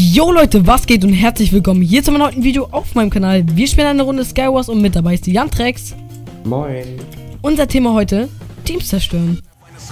Jo Leute, was geht und herzlich willkommen hier zu meinem neuen Video auf meinem Kanal. Wir spielen eine Runde Skywars und mit dabei ist die Jantrex. Moin. Unser Thema heute, Teams zerstören.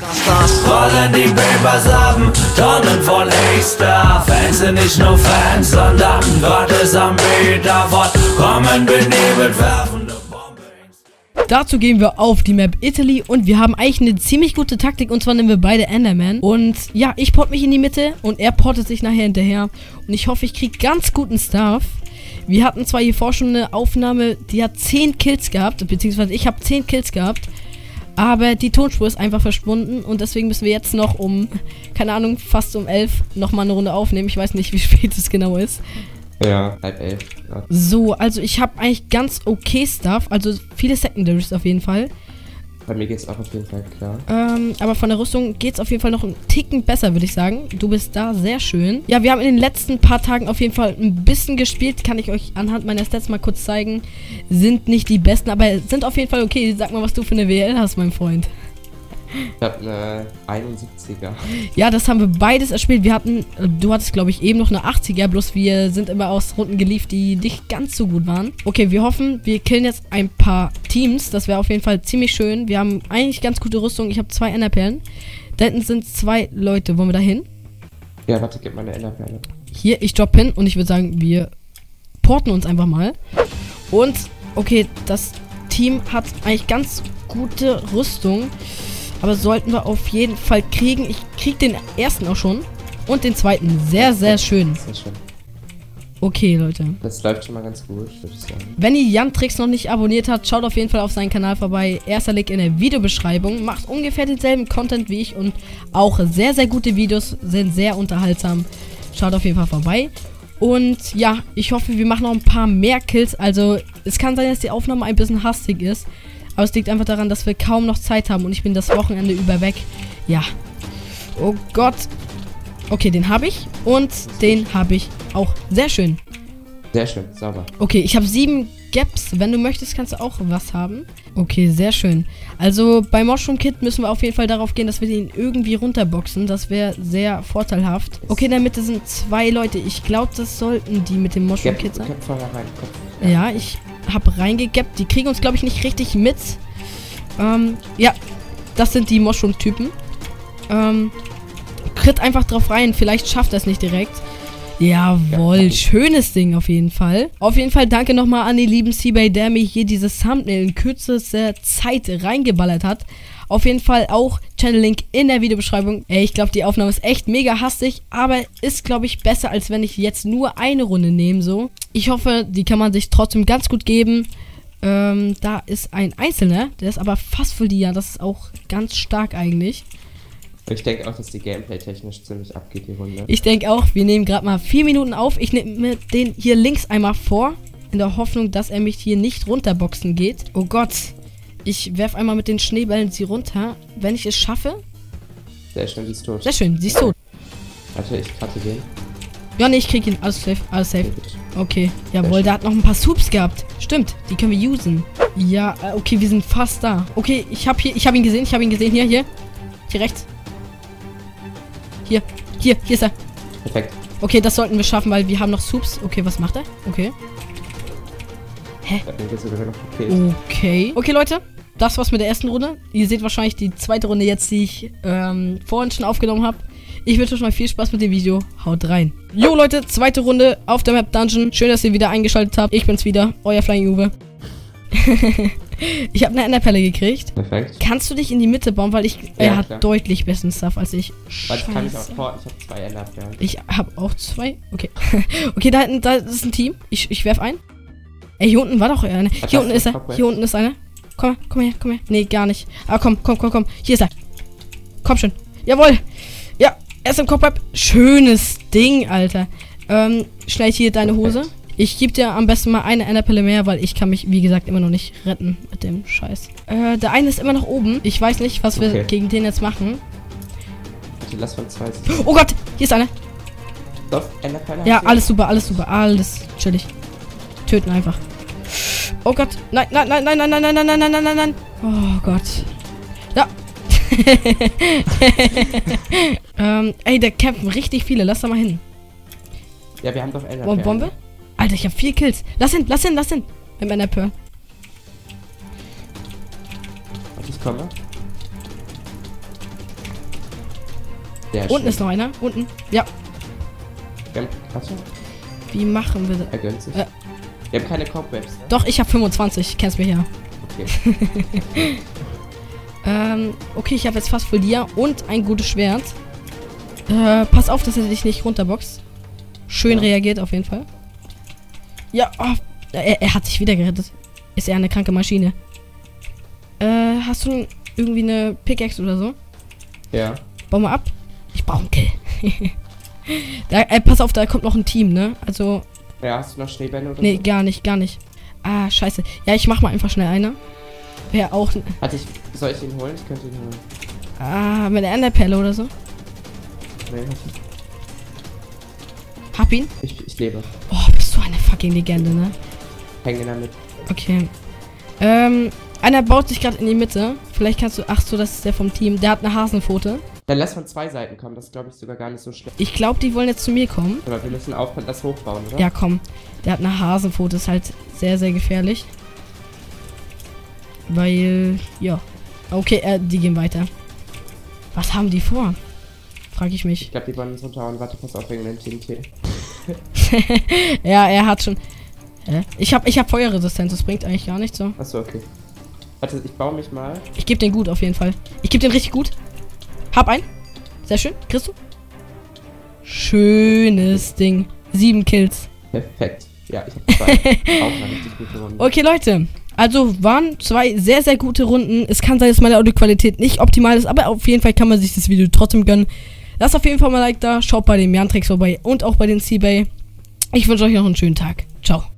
Rollen die Papers haben, Tonnen voll Echter. Fans sind nicht nur Fans, sondern gratis am Meter fort. Kommen benebelt, werfende Bomben. Dazu gehen wir auf die Map Italy und wir haben eigentlich eine ziemlich gute Taktik, und zwar nehmen wir beide Enderman. Und ja, ich port mich in die Mitte und er portet sich nachher hinterher. Und ich hoffe, ich kriege ganz guten Stuff. Wir hatten zwar hier vor schon eine Aufnahme, die hat 10 Kills gehabt, beziehungsweise ich habe 10 Kills gehabt. Aber die Tonspur ist einfach verschwunden und deswegen müssen wir jetzt noch um, keine Ahnung, fast um 11 nochmal eine Runde aufnehmen. Ich weiß nicht, wie spät es genau ist. Ja, halb 11. Ja. So, also ich habe eigentlich ganz okay Stuff, also viele Secondaries auf jeden Fall. Bei mir geht's auch auf jeden Fall klar. Aber von der Rüstung geht's auf jeden Fall noch einen Ticken besser, würde ich sagen. Du bist da, sehr schön. Ja, wir haben in den letzten paar Tagen auf jeden Fall ein bisschen gespielt. Kann ich euch anhand meiner Stats mal kurz zeigen. Sind nicht die besten, aber sind auf jeden Fall okay. Sag mal, was du für eine WL hast, mein Freund. Ich hab eine 71er. Ja, das haben wir beides erspielt. Wir hatten, du hattest glaube ich eben noch eine 80er, bloß wir sind immer aus Runden geliefert, die nicht ganz so gut waren. Okay, wir hoffen, wir killen jetzt ein paar Teams. Das wäre auf jeden Fall ziemlich schön. Wir haben eigentlich ganz gute Rüstung. Ich habe 2 Enderperlen. Da hinten sind 2 Leute. Wollen wir da hin? Ja, warte, gib meine Enderperle. Hier, ich droppe hin und ich würde sagen, wir porten uns einfach mal. Und, okay, das Team hat eigentlich ganz gute Rüstung. Aber sollten wir auf jeden Fall kriegen. Ich krieg den ersten auch schon. Und den zweiten. Sehr, sehr schön. Sehr schön. Okay, Leute. Das läuft schon mal ganz gut, würde ich sagen. Wenn ihr Jantrex noch nicht abonniert habt, schaut auf jeden Fall auf seinen Kanal vorbei. Erster Link in der Videobeschreibung. Macht ungefähr denselben Content wie ich. Und auch sehr, sehr gute Videos. Sind sehr unterhaltsam. Schaut auf jeden Fall vorbei. Und ja, ich hoffe, wir machen noch ein paar mehr Kills. Also, es kann sein, dass die Aufnahme ein bisschen hastig ist. Aber es liegt einfach daran, dass wir kaum noch Zeit haben und ich bin das Wochenende über weg. Ja. Oh Gott. Okay, den habe ich. Und den habe ich auch. Sehr schön. Sehr schön, sauber. Okay, ich habe 7 Gaps. Wenn du möchtest, kannst du auch was haben. Okay, sehr schön. Also bei Mushroom Kid müssen wir auf jeden Fall darauf gehen, dass wir ihn irgendwie runterboxen. Das wäre sehr vorteilhaft. Okay, in der Mitte sind 2 Leute. Ich glaube, das sollten die mit dem Mushroom Kid sein. Vorher rein, Kopf. Ja, ich habe reingegappt. Die kriegen uns, glaube ich, nicht richtig mit. Ja, das sind die Mushroom-Typen. Crit einfach drauf rein. Vielleicht schafft er es nicht direkt. Jawohl, ja, schönes Ding auf jeden Fall. Auf jeden Fall danke nochmal an den lieben Seabay, der mir hier dieses Thumbnail in kürzester Zeit reingeballert hat. Auf jeden Fall auch Channel-Link in der Videobeschreibung. Ey, ich glaube, die Aufnahme ist echt mega hastig, aber ist, glaube ich, besser, als wenn ich jetzt nur eine Runde nehme, so. Ich hoffe, die kann man sich trotzdem ganz gut geben. Da ist ein Einzelner, der ist aber fast voll die, ja, das ist auch ganz stark eigentlich. Ich denke auch, dass die Gameplay-technisch ziemlich abgeht, die Runde. Ich denke auch, wir nehmen gerade mal 4 Minuten auf. Ich nehme mir den hier links einmal vor, in der Hoffnung, dass er mich hier nicht runterboxen geht. Oh Gott. Ich werfe einmal mit den Schneebällen sie runter. Wenn ich es schaffe. Sehr schön, sie ist tot. Sehr schön, sie ist tot. Warte, ich cutte den. Ja, nee, ich krieg ihn. Alles safe, alles safe. Okay, jawohl, schön. der hat noch ein paar Soups gehabt. Stimmt, die können wir usen. Ja, okay, wir sind fast da. Okay, ich habe ihn gesehen, hier rechts. Hier ist er. Perfekt. Okay, das sollten wir schaffen, weil wir haben noch Soups. Okay, was macht er? Okay. Hä? Okay. Okay, Leute. Das war's mit der ersten Runde. Ihr seht wahrscheinlich die zweite Runde jetzt, die ich vorhin schon aufgenommen habe. Ich wünsche euch mal viel Spaß mit dem Video. Haut rein. Jo, Leute, zweite Runde auf der Map Dungeon. Schön, dass ihr wieder eingeschaltet habt. Ich bin's wieder, euer Flying Uwe. Ich habe eine Enderperle gekriegt. Perfekt. Kannst du dich in die Mitte bauen, weil er hat deutlich besseren Stuff als ich. Warte, kann ich auch vor. Ich habe 2 Enderperlen. Ich habe auch 2. Okay. Okay, da ist ein Team. Ich werf ein. Ey, hier unten war doch einer. Hier unten ist er. Hier unten ist einer. Komm her. Nee, gar nicht. Aber komm. Hier ist er. Komm schon. Jawohl. Ja, er ist im Kopfweb. Schönes Ding, Alter. Schnell hier deine Hose. Ich gebe dir am besten mal eine Enderpelle mehr, weil ich kann mich, wie gesagt, immer noch nicht retten mit dem Scheiß. Der eine ist immer noch oben. Ich weiß nicht, was wir gegen den jetzt machen. Warte, lass von 2. Oh Gott, hier ist einer. Doch, Enderperle. Ja, alles super, alles chillig. Töten einfach. Oh Gott, nein. Oh Gott. Ja. Ey, da kämpfen richtig viele. Lass da mal hin. Ja, wir haben doch Enderperlen. Bombe? Alter, ich habe 4 Kills. Lass hin. Mit meiner Pearl. Warte, ich komme. Der Unten ist noch einer. Unten. Ja. Warte. Wie machen wir das? Er gönnt sich. Wir haben keine Cobwebs, ne? Doch, ich habe 25. Kennst mich ja. Okay. Okay, ich habe jetzt fast voll dir und ein gutes Schwert. Pass auf, dass er dich nicht runterboxt. Schön reagiert auf jeden Fall. Ja, oh, er hat sich wieder gerettet. Ist er eine kranke Maschine. Hast du irgendwie eine Pickaxe oder so? Ja. Bau mal ab. Ich brauche einen Kill. Pass auf, da kommt noch ein Team, ne? Also. Ja, hast du noch Schneebälle oder Nee, so? gar nicht. Ah, scheiße. Ja, ich mach mal einfach schnell eine. Wäre auch. Warte, soll ich ihn holen? Ich könnte ihn holen. Ah, mit der Enderperle oder so. Nee, Hab ihn. ich lebe. Oh, bist du eine fucking Legende, ne? Häng in der Mitte. Okay. Einer baut sich gerade in die Mitte. Vielleicht kannst du. Ach so, das ist der vom Team. Der hat eine Hasenpfote. Dann lass von 2 Seiten kommen. Das ist, glaube ich, sogar gar nicht so schlecht. Ich glaube, die wollen jetzt zu mir kommen. Aber wir müssen aufpassen, das hochbauen, oder? Ja, komm. Der hat eine Hasenpfote. Ist halt sehr, sehr gefährlich. Weil. Ja. Okay, die gehen weiter. Was haben die vor? Frag ich mich. Ich glaube, die wollen uns runterhauen. Warte, pass auf wegen dem TNT. Ja, er hat schon. Ich hab Feuerresistenz. Das bringt eigentlich gar nichts so. Achso, okay. Warte, ich baue mich mal. Ich gebe den gut auf jeden Fall. Ich gebe den richtig gut. Hab einen. Sehr schön. Kriegst du? Schönes Ding. 7 Kills. Perfekt. Ja, ich habe 2. Auch eine richtig gute Runde. Okay, Leute. Also waren 2 sehr, sehr gute Runden. Es kann sein, dass meine Audioqualität nicht optimal ist, aber auf jeden Fall kann man sich das Video trotzdem gönnen. Lasst auf jeden Fall mal ein Like da. Schaut bei dem Jantrix vorbei und auch bei den Seabay. Ich wünsche euch noch einen schönen Tag. Ciao.